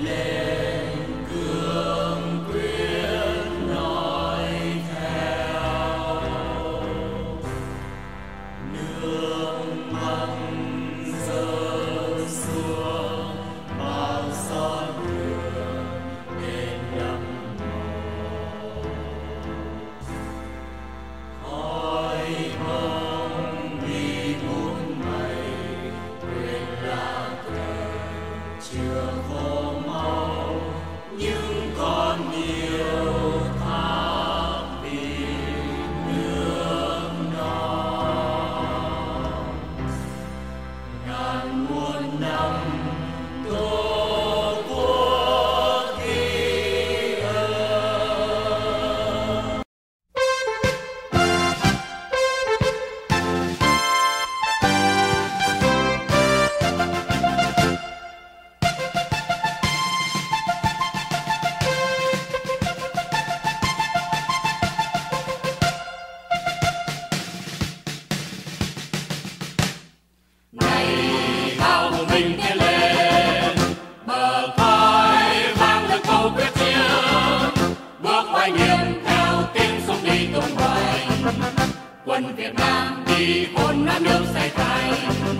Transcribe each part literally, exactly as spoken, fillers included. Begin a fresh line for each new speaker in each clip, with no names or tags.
quân Việt Nam đi hôn non nước xây thành.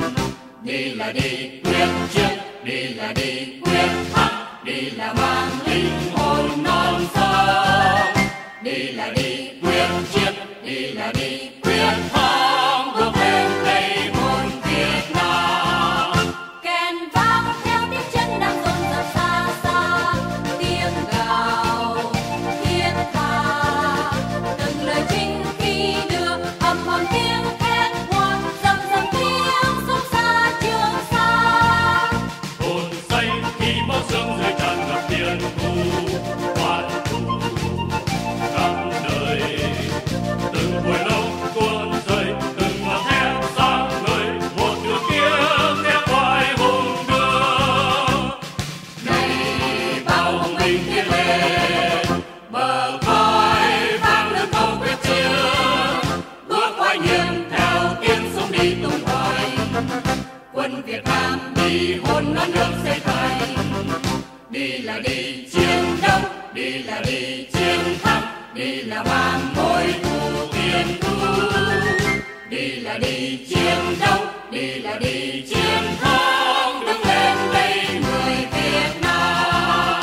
Đi là đi quyết chiến, đi là đi quyết thắng, đi là mang linh hồn non sông. Đi là đi quyết chiến, đi là đi quyết thắng, bước lên đây hồn Việt Nam.
Kèn vang theo tiếng chân đang rộn rập xa xa, tiếng gào thiết tha, từng lời chinh khi đưa ầm ầm tiếng thét hoan, rầm rầm tiếng súng xa trường xa.
Hồn say khi máu xương rơi tràn ngập tiền thu, oan thù khắp nơi. Từng hồi lâu cuốn rơi, từng ngọn thép sáng ngời, một đường kiếm thép oai hùng đưa.
Này bao hùng binh tiến lên, bờ vai vang lên câu quyết chiến, bước oai nghiêm theo tiếng súng đi tung hoành. Quân Việt Nam đi hôn non nước xây thành. Đi là đi chiến đấu, đi là đi chiến thắng, đi là mang mối thù tiền thu. Đi là đi chiến đấu, đi là đi chiến thắng, đứng lên đây người Việt Nam.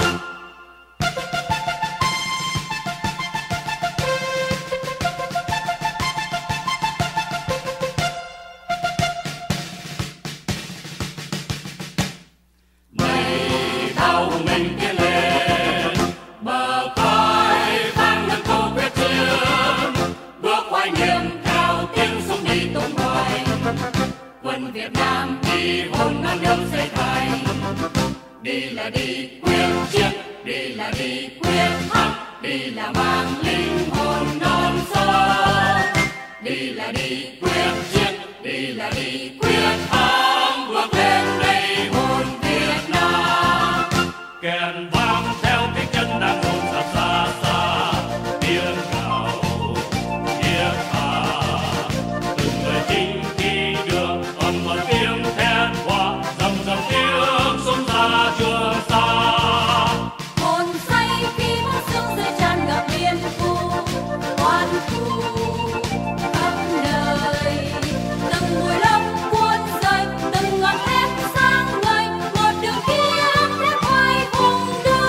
Này bao hùng binh tiến lên, bờ vai vang lên câu quyết chiến, bước oai nghiêm theo tiếng súng đi tung hoành. Quân Việt Nam đi hôn non nước xây thành. Đi là đi quyết chiến, đi là đi quyết thắng, đi là mang linh hồn non sông. Đi là đi quyết chiến, đi là đi quyết thắng, bước lên đây hồn Việt Nam.
Kèn vang theo tiếng chân đang rộn rập xa xa, tiếng gào thiết tha, từng người chinh khi đường ầm ầm tiếng thét hoa, rầm rầm tiếng súng ra trường xa.
Hồn say khi máu xương rơi tràn ngập biên khu, oan thù khắp nơi. Từng mùi lốc cuốn rơi, từng ngọn thép sáng ngời, một đường kiếm thép oai hùng đưa.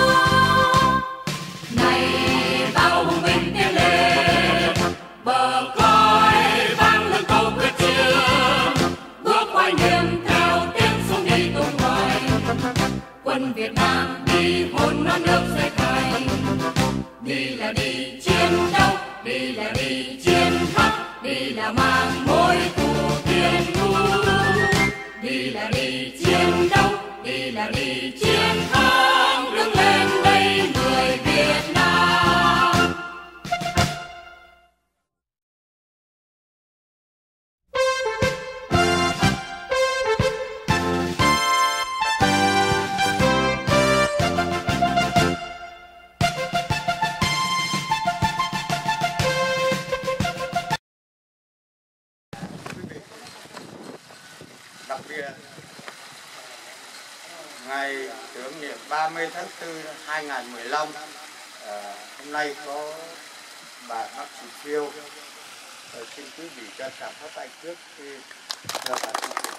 ba mươi tháng tư năm hai nghìn không trăm mười lăm. À, hôm nay có bà bác sĩ Phiêu. À, xin quý vị cho cảm phát tay trước khi cho bà bác sĩ.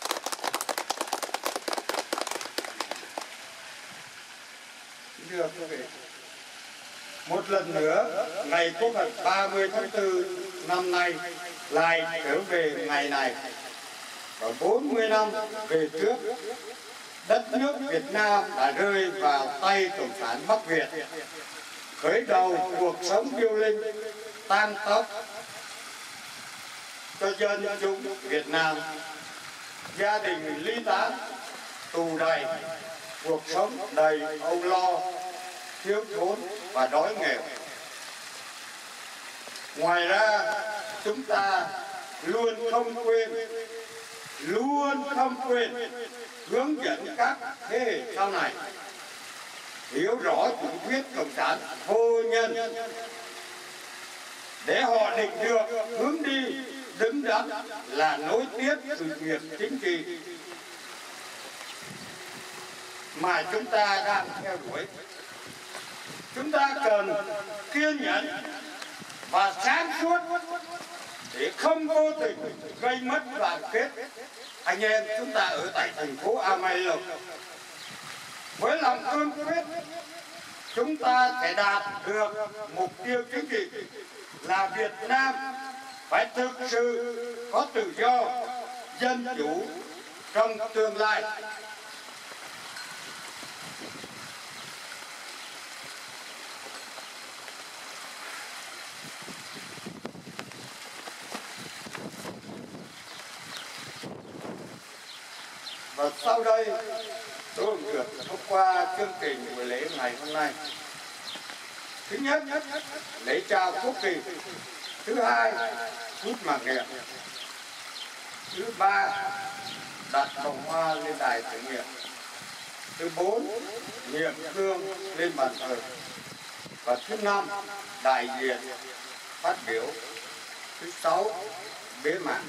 Thưa quý vị, một lần nữa ngày Quốc khánh ba mươi tháng tư năm nay lại trở về ngày này. Và bốn mươi năm về trước, đất nước Việt Nam đã rơi vào tay Cộng sản Bắc Việt, khởi đầu cuộc sống điêu linh, tan tóc cho dân chúng Việt Nam. Gia đình ly tán, tù đầy, cuộc sống đầy âu lo, thiếu thốn và đói nghèo. Ngoài ra, chúng ta luôn không quên, luôn không quên hướng dẫn các thế hệ sau này hiểu rõ chủ thuyết cộng sản vô nhân, để họ định được hướng đi đứng đắn là nối tiếp sự nghiệp chính trị mà chúng ta đang theo đuổi. Chúng ta cần kiên nhẫn và sáng suốt để không vô tình gây mất đoàn kết anh em chúng ta ở tại thành phố Amarillo. Với lòng cương quyết, chúng ta sẽ đạt được mục tiêu chính trị là Việt Nam phải thực sự có tự do, dân chủ trong tương lai. Và sau đây tôi được thông qua chương trình buổi lễ ngày hôm nay. Thứ nhất, lễ chào quốc kỳ. Thứ hai, phút mặc niệm. Thứ ba, đặt vòng hoa lên đài tưởng niệm. Thứ bốn, niệm hương lên bàn thờ. Và thứ năm, đại diện phát biểu. Thứ sáu, bế mạc.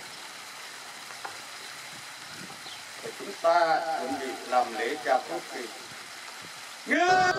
Và chúng ta chuẩn bị làm lễ chào quốc kỳ. Ngư!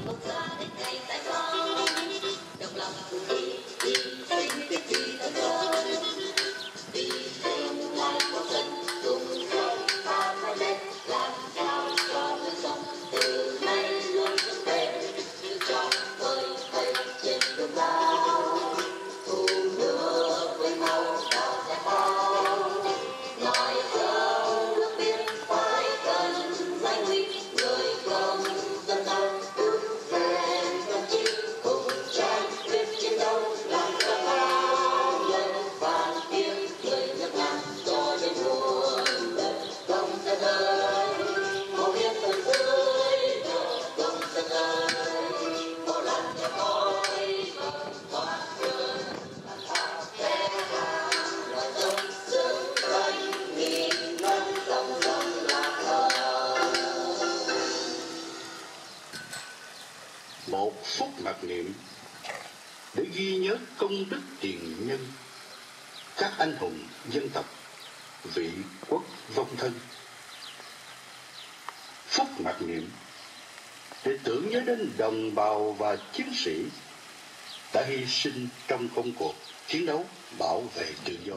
Một phút mặc niệm để ghi nhớ công đức tiền nhân, các anh hùng dân tộc, vị quốc vong thân. Phút mặc niệm để tưởng nhớ đến đồng bào và chiến sĩ đã hy sinh trong công cuộc chiến đấu bảo vệ tự do.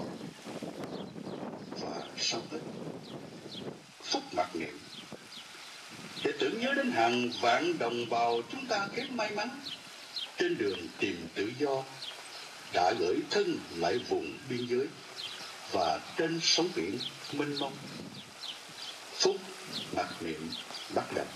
Và sau hết, phút mặc niệm để tưởng nhớ đến hàng vạn đồng bào chúng ta kém may mắn trên đường tìm tự do đã gửi thân lại vùng biên giới và trên sóng biển mênh mông. Phút mặc niệm bắt đầu.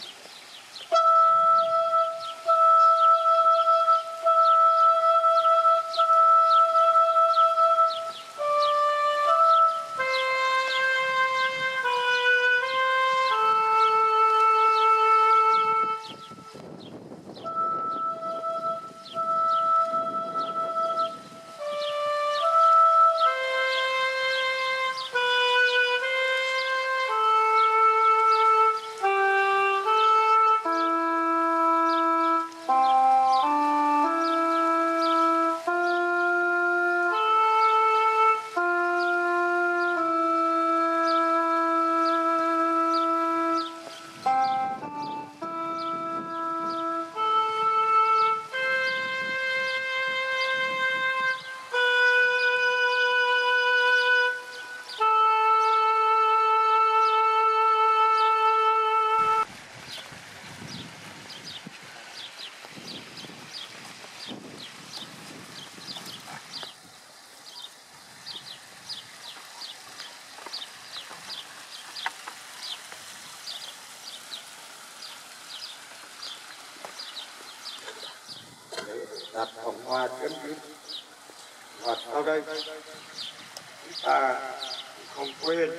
đặt vòng hoa chấm dứt. Và sau đây chúng ta không quên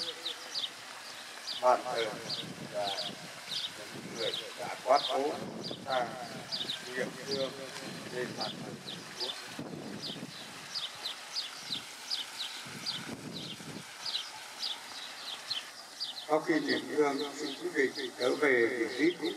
bàn thờ và những người đã quá cố chúng ta niệm thương lên bàn thờ Tổ quốc. Sau khi niệm thương, xin quý vị trở về vị trí cũ.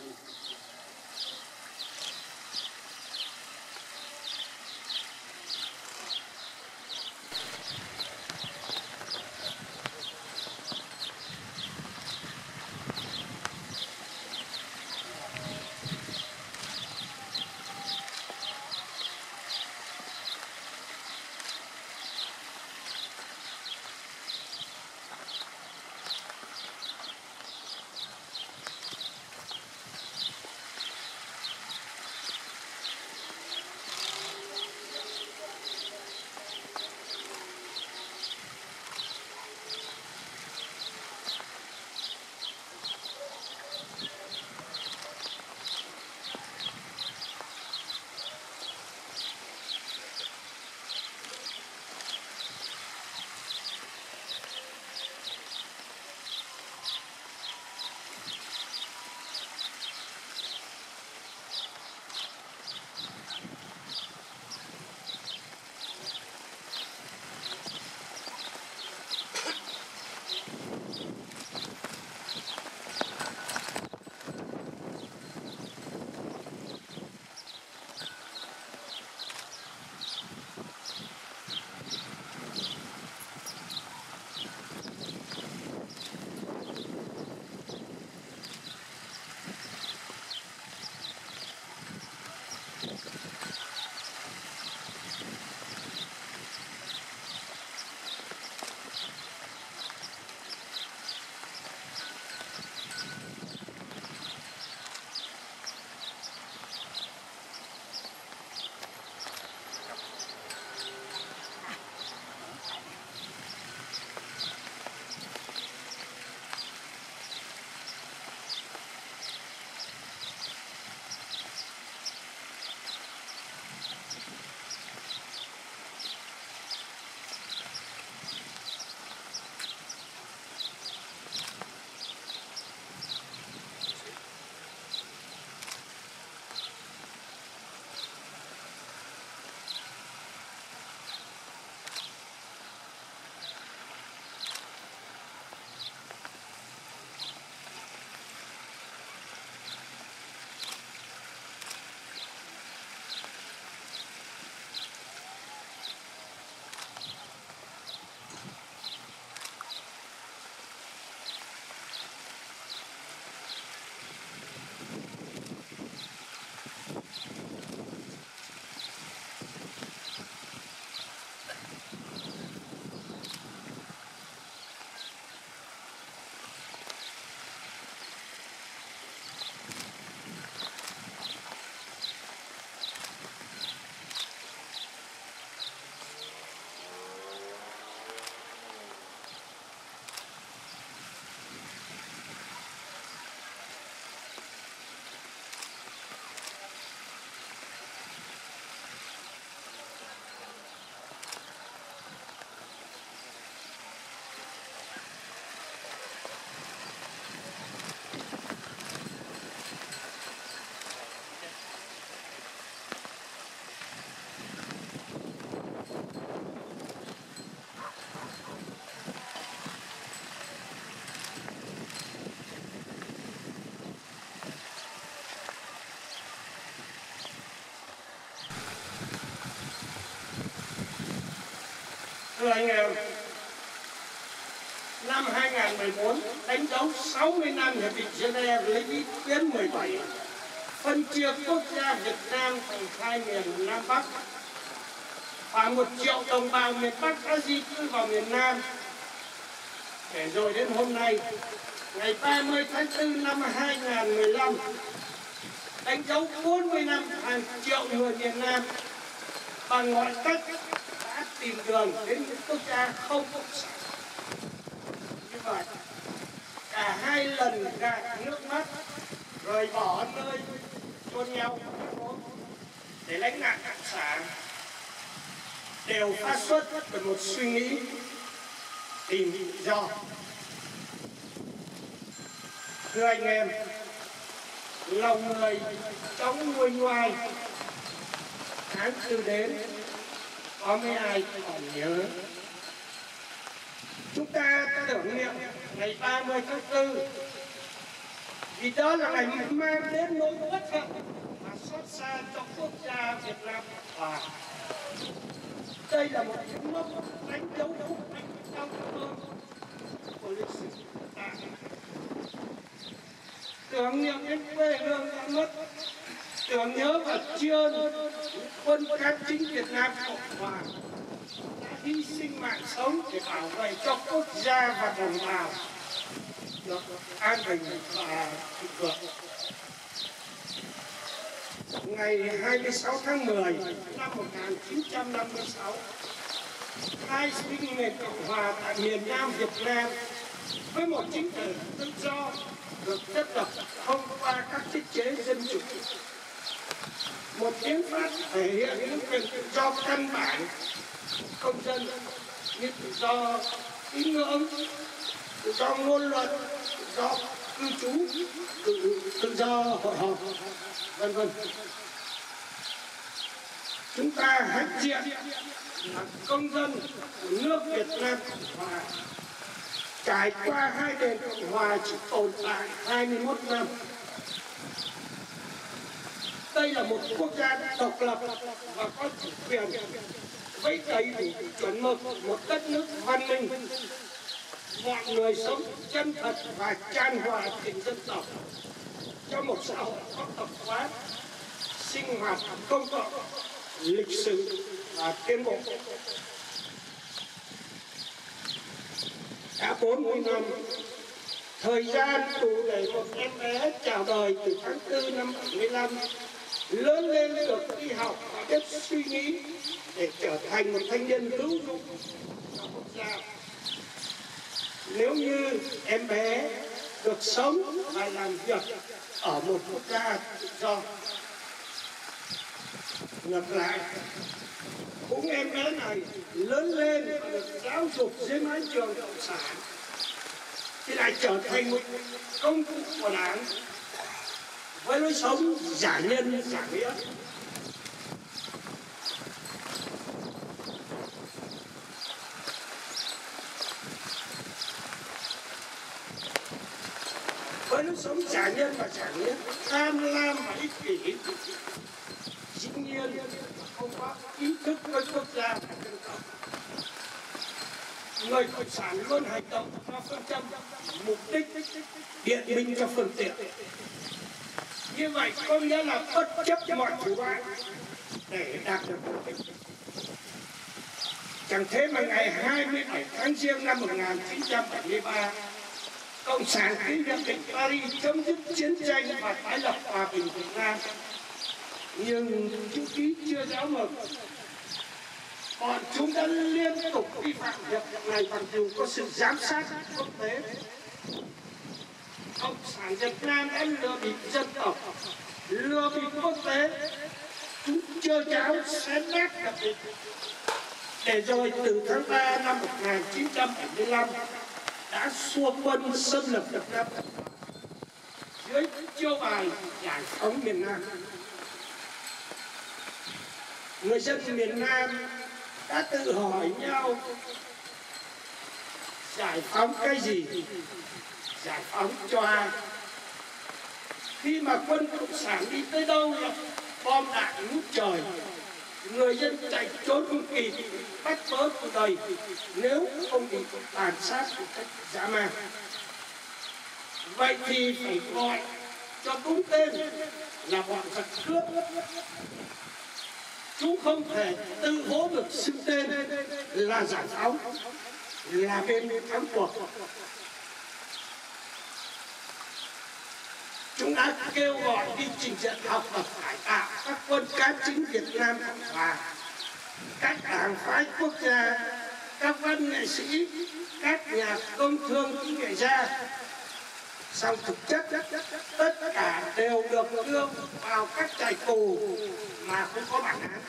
Thưa anh em, năm hai nghìn không trăm mười bốn đánh dấu sáu mươi năm Hiệp định Geneva lấy ý kiến mười bảy, phân chia quốc gia Việt Nam thành hai miền Nam Bắc. Khoảng một triệu đồng bào miền Bắc đã di cư vào miền Nam. Để rồi đến hôm nay, ngày ba mươi tháng tư năm hai nghìn không trăm mười lăm, đánh dấu bốn mươi năm hàng triệu người miền Nam bằng mọi cách đã tìm đường đến những quốc gia không cộng sản. Như vậy, cả hai lần gạt nước mắt, rời bỏ nơi chôn nhau, để lãnh đạo Cộng sản đều phát xuất từ một suy nghĩ tìm tự do. Thưa anh em, lòng người trong nguôi ngoai, tháng tư đến có mấy ai còn nhớ. Chúng ta tưởng niệm ngày ba mươi tháng tư vì đó là ngày mang đến nỗi bất hạnh và xót xa cho quốc gia Việt Nam Cộng Hòa. Đây là một mốc đánh dấu khúc đánh cao hơn của lịch sử chúng ta. Tưởng niệm đến quê hương đã mất, tưởng nhớ và tri ân quân cán chính Việt Nam Cộng Hòa đã hy sinh mạng sống để bảo vệ cho quốc gia và đồng bào được an bình và thịnh vượng. Ngày hai mươi sáu tháng mười năm một nghìn chín trăm năm mươi sáu, hai sinh nền Cộng Hòa tại miền Nam Việt Nam với một chính thể tự do được chất lập thông qua các thiết chế dân chủ. Một hiến pháp thể hiện những quyền tự do căn bản công dân như tự do tín ngưỡng, tự do ngôn luận, tự do cư trú, tự, tự do hội họp, vân vân. Chúng ta hãnh diện là công dân của nước Việt Nam Cộng Hòa, trải qua hai nền Cộng Hòa chỉ tồn tại hai mươi mốt năm. Đây là một quốc gia độc lập và có chủ quyền với đầy đủ chuẩn mực một đất nước văn minh. Mọi người sống chân thật và chan hòa tình dân tộc trong một xã hội có tập quán, sinh hoạt công cộng, lịch sử và tiến bộ. Đã bốn mươi năm, thời gian đủ để một em bé chào đời từ tháng tư năm bảy mươi lăm lớn lên được đi học và biết suy nghĩ để trở thành một thanh niên hữu dụng cho quốc gia. Nếu như em bé được sống và làm việc ở một quốc gia tự do, ngược lại, cũng em bé này lớn lên và được giáo dục dưới mái trường cộng sản thì lại trở thành một công cụ của Đảng với lối sống giả nhân giả nghĩa. Với lối sống giả nhân và giả nghĩa, tham lam và ích kỷ, dĩ nhiên không có ý thức với quốc gia và dân tộc. Người cộng sản luôn hành động theo phương châm mục đích biện minh cho phương tiện. Như vậy có nghĩa là bất chấp mọi thủ đoạn để đạt được mục đích. Chẳng thế mà ngày hai mươi bảy tháng Giêng năm một nghìn chín trăm bảy mươi ba, Cộng sản ký hiệp định Paris chấm dứt chiến tranh và tái lập hòa bình Việt Nam. Nhưng chữ ký chưa giáo mực, bọn chúng đã liên tục vi phạm hiệp định này mặc dù có sự giám sát quốc tế. Cộng sản Việt Nam đã lừa bịp dân tộc, lừa bịp quốc tế, chúng chơi cháo xé nát hiệp định. Để rồi từ tháng ba năm một nghìn chín trăm bảy mươi lăm đã xua quân xâm lược Việt Nam dưới chiêu bài giải phóng miền Nam. Người dân miền Nam đã tự hỏi nhau giải phóng cái gì, giải phóng cho ai. Khi mà quân cộng sản đi tới đâu là bom đạn ngút trời, người dân chạy trốn không kịp, bắt bớ tù đầy nếu không bị tàn sát một cách dã man. Vậy thì phải gọi cho đúng tên là bọn giặc cướp. Chúng không thể tự hố được xưng tên là giải phóng, là bên thắng cuộc. Chúng đã kêu gọi đi trình diện học tập cải tạo các quân cán chính Việt Nam Cộng Hòa, các đảng phái quốc gia, các văn nghệ sĩ, các nhà công thương kỹ nghệ gia. Song thực chất tất cả đều được đưa vào các trại tù mà không có bản án.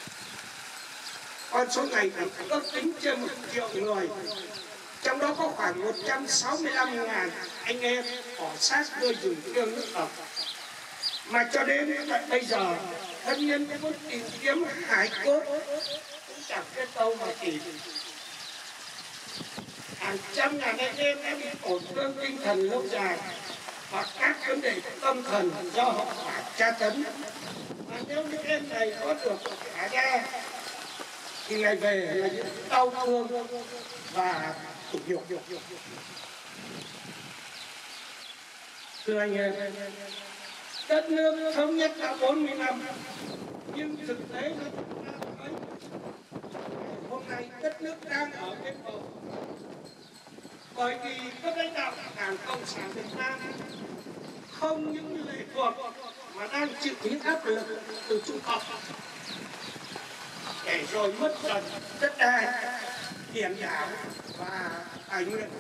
Con số này ước tính trên một triệu người, trong đó có khoảng một trăm sáu mươi lăm nghìn anh em bỏ xác nơi rừng thiêng nước độc. Mà cho đến tận bây giờ, thân nhân vẫn tìm kiếm hải cốt cũng chẳng biết đâu mà tìm. Hàng trăm ngàn anh em đã bị tổn thương tinh thần lâu dài và các vấn đề tâm thần do hậu quả tra tấn. Và nếu những em này có được thả ra thì ngày về là những đau thương và tủi nhục. Thưa anh em, đất nước thống nhất đã bốn mươi năm, nhưng thực tế là chúng ta thấy hôm nay đất nước đang ở cái bờ. Bởi vì các lãnh đạo Đảng Cộng sản Việt Nam không những lệ thuộc mà đang chịu những áp lực từ Trung Cộng, để rồi mất dần đất đai, biển đảo và tài nguyên.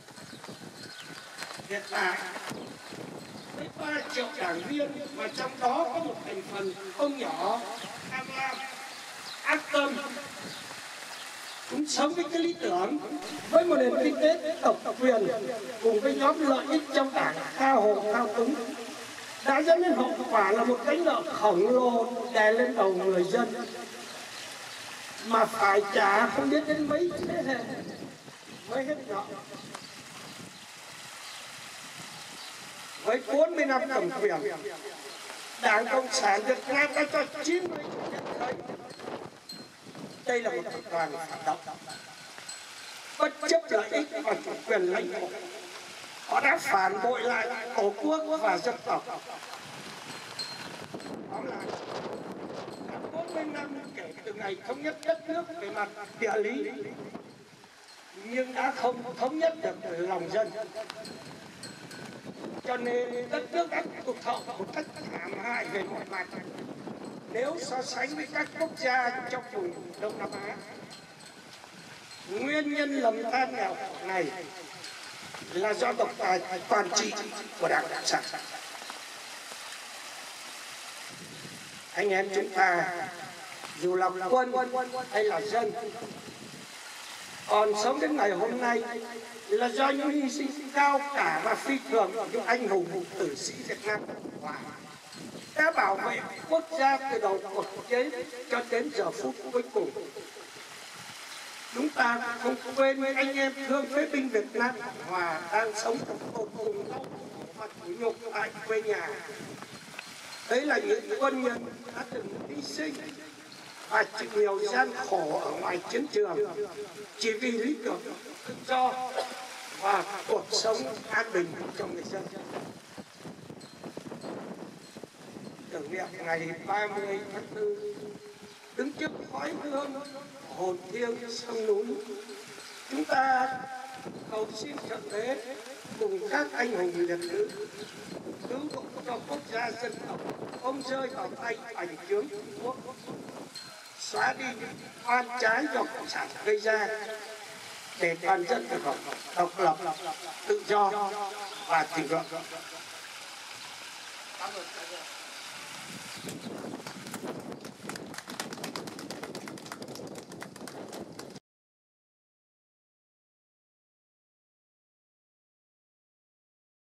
Hiện tại với ba triệu đảng viên và trong đó có một thành phần không nhỏ tham lam, ác tâm, chúng sống với cái lý tưởng với một nền kinh tế độc quyền cùng với nhóm lợi ích trong đảng tha hồ thao túng đã dẫn đến hậu quả là một gánh nợ khổng lồ đè lên đầu người dân mà phải trả không biết đến mấy thế hệ mới hết nợ. Với bốn mươi năm cầm quyền, Đảng Cộng sản Việt Nam đã cho chín mươi chủ nhận thấy đây là một tập đoàn phản động, bất chấp lợi ích và chủ quyền lãnh thổ. Họ đã phản bội lại tổ quốc và dân tộc. Tóm lại, đã bốn mươi năm kể từ ngày thống nhất đất nước về mặt địa lý, nhưng đã không thống nhất được lòng dân. Cho nên đất nước đã tụt hậu một cách thảm hại về mọi mặt nếu so sánh với các quốc gia trong vùng Đông Nam Á. Nguyên nhân lầm than nghèo khổ này là do độc tài toàn trị của Đảng Cộng sản. Anh em chúng ta dù là quân hay là dân còn sống đến ngày hôm nay là do những hy sinh cao cả và phi thường của những anh hùng tử sĩ Việt Nam đã bảo vệ quốc gia từ đầu cuộc chiến cho đến giờ phút cuối cùng. Chúng ta không quên anh em thương phế binh Việt Nam Cộng Hòa đang sống trong tột cùng đau khổ và tủi nhục tại quê nhà. Đấy là những quân nhân đã từng hy sinh và chịu nhiều gian khổ ở ngoài chiến trường chỉ vì lý tưởng tự do và cuộc sống an bình cho người dân. Tưởng niệm ngày ba mươi tháng tư, đứng trước khói hương hồn thiêng sông núi, chúng ta cầu xin Thượng Đế cùng các anh hùng liệt nữ cứu độ cho quốc gia dân tộc không rơi vào tay bành trướng Trung Quốc, xóa đi những oan trái do cộng sản gây ra để toàn dân được hưởng độc lập, tự do và thịnh vượng.